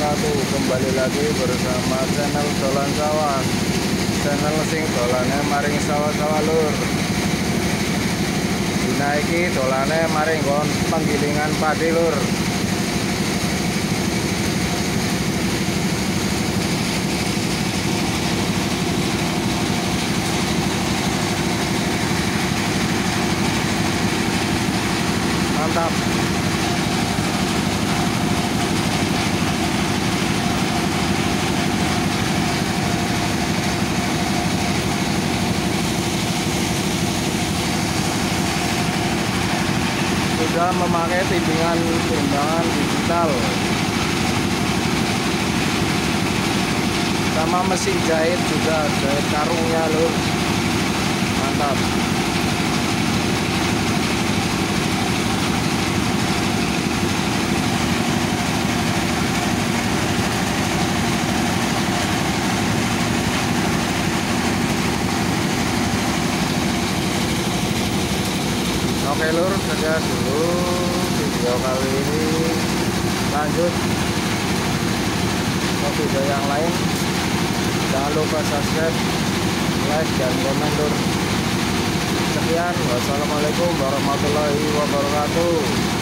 wabarakatuh. Kembali lagi bersama channel Dolan Sawah, channel sing dolane maring sawah-sawah lur. Dina iki dolane maring nggon penggilingan padi lur. Mantap. Sudah memakai timbangan digital sama mesin jahit, juga jahit karungnya lur. Mantap. Oke lur, sekian dulu video kali ini. Lanjut ke video yang lain. Jangan lupa subscribe, like, dan komen lur. Sekian, wassalamualaikum warahmatullahi wabarakatuh.